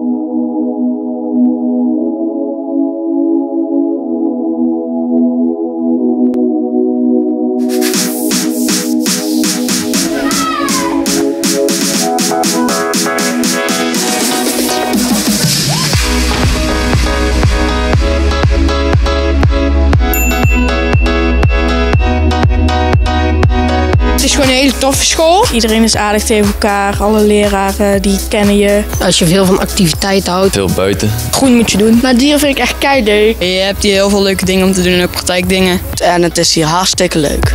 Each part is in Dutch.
Het is gewoon een hele toffe school. Iedereen is aardig tegen elkaar, alle leraren die kennen je. Als je veel van activiteiten houdt. Veel buiten. Groen moet je doen. Maar dieren vind ik echt keileuk. Je hebt hier heel veel leuke dingen om te doen, ook praktijkdingen. En het is hier hartstikke leuk.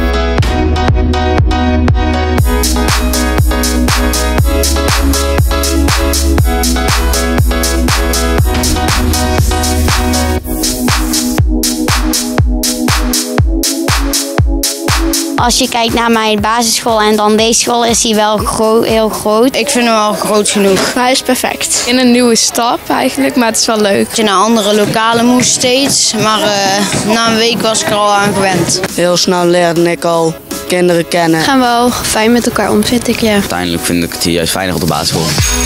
Als je kijkt naar mijn basisschool en dan deze school is hij wel heel groot. Ik vind hem wel groot genoeg. Hij is perfect. In een nieuwe stap eigenlijk, maar het is wel leuk. Dat je naar andere lokalen moest steeds, maar na een week was ik er al aan gewend. Heel snel leerde ik al kinderen kennen. We gaan wel fijn met elkaar om, vind ik, ja. Uiteindelijk vind ik het hier juist fijner op de basisschool.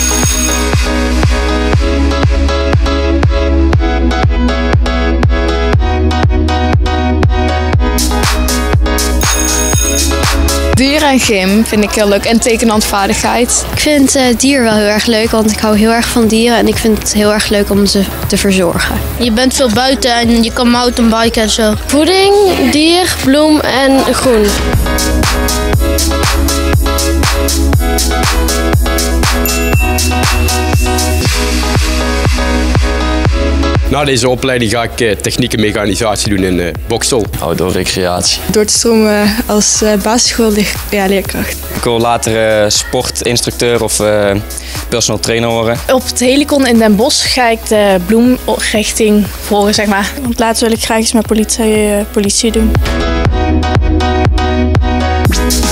Dieren en gym vind ik heel leuk en tekenhandvaardigheid. Ik vind dier wel heel erg leuk, want ik hou heel erg van dieren en ik vind het heel erg leuk om ze te verzorgen. Je bent veel buiten en je kan mountainbiken en zo. Voeding, dier, bloem en groen. Na deze opleiding ga ik techniek en mechanisatie doen in Bokstel. Outdoor recreatie. Door te stromen als basisschoolleerkracht. Ik wil later sportinstructeur of personal trainer worden. Op het Helicon in Den Bosch ga ik de bloemrichting volgen, zeg maar. Want later wil ik graag eens met politie doen.